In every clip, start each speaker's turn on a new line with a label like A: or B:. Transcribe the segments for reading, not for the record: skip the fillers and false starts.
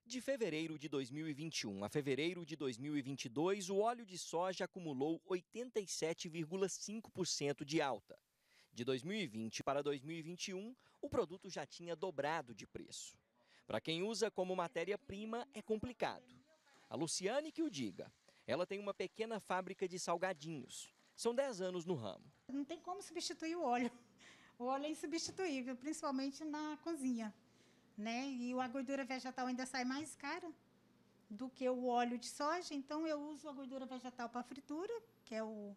A: De fevereiro de 2021 a fevereiro de 2022, o óleo de soja acumulou 87,5% de alta. De 2020 para 2021, o produto já tinha dobrado de preço. Para quem usa como matéria-prima, é complicado. A Luciane que o diga. Ela tem uma pequena fábrica de salgadinhos. São 10 anos no ramo.
B: Não tem como substituir o óleo. O óleo é insubstituível, principalmente na cozinha, né? E a gordura vegetal ainda sai mais cara do que o óleo de soja, então eu uso a gordura vegetal para fritura, que é o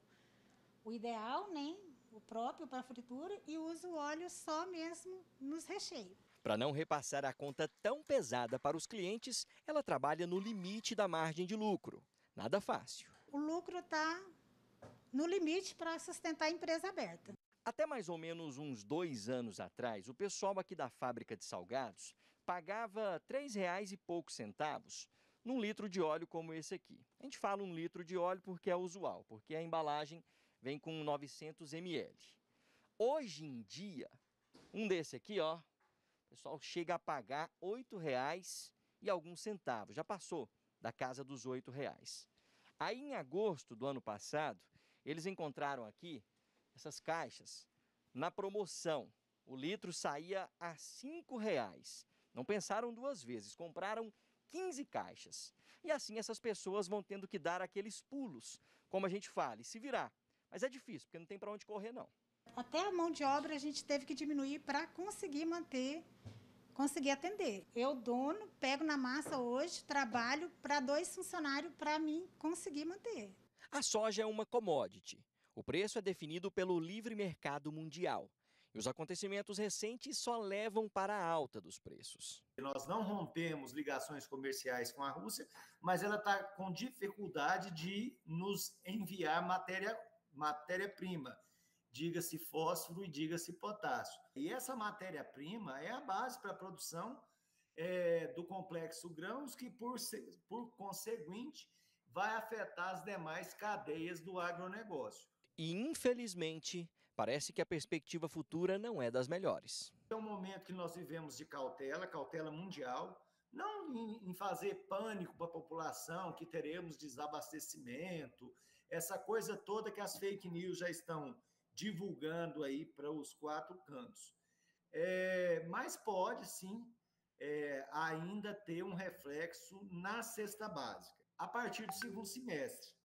B: ideal, né? O próprio para fritura, e uso o óleo só mesmo nos recheios.
A: Para não repassar a conta tão pesada para os clientes, ela trabalha no limite da margem de lucro. Nada fácil.
B: O lucro está no limite para sustentar a empresa aberta.
A: Até mais ou menos uns 2 anos atrás, o pessoal aqui da fábrica de salgados pagava R$ 3,00 e poucos centavos num litro de óleo como esse aqui. A gente fala 1 litro de óleo porque é usual, porque a embalagem vem com 900 ml. Hoje em dia, um desse aqui, ó, o pessoal chega a pagar R$ 8,00 e alguns centavos. Já passou da casa dos R$ 8,00. Aí em agosto do ano passado, eles encontraram aqui essas caixas na promoção. O litro saía a R$ 5,00. Não pensaram duas vezes, compraram 15 caixas. E assim essas pessoas vão tendo que dar aqueles pulos, como a gente fala, e se virar. Mas é difícil, porque não tem para onde correr não.
B: Até a mão de obra a gente teve que diminuir para conseguir manter, conseguir atender. Eu, dono, pego na massa hoje, trabalho para 2 funcionários para mim conseguir manter.
A: A soja é uma commodity. O preço é definido pelo livre mercado mundial. E os acontecimentos recentes só levam para a alta dos preços.
C: Nós não rompemos ligações comerciais com a Rússia, mas ela está com dificuldade de nos enviar matéria-prima, diga-se fósforo e diga-se potássio. E essa matéria-prima é a base para a produção do complexo grãos, que, por conseguinte, vai afetar as demais cadeias do agronegócio.
A: E, infelizmente, parece que a perspectiva futura não é das melhores.
C: É um momento que nós vivemos de cautela mundial, não em fazer pânico para a população, que teremos desabastecimento, essa coisa toda que as fake news já estão divulgando aí para os 4 cantos. Mas pode, sim, ainda ter um reflexo na cesta básica, a partir do segundo semestre.